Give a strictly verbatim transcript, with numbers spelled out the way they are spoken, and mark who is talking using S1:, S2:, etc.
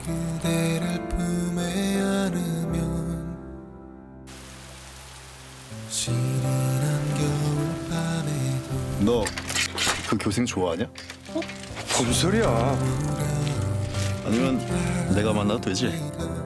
S1: 그대를 품에 안으면 시린한 겨울밤에도
S2: 너 그 교생 좋아하냐?
S3: 뭔 소리야?
S2: 아니면 내가 만나도 되지?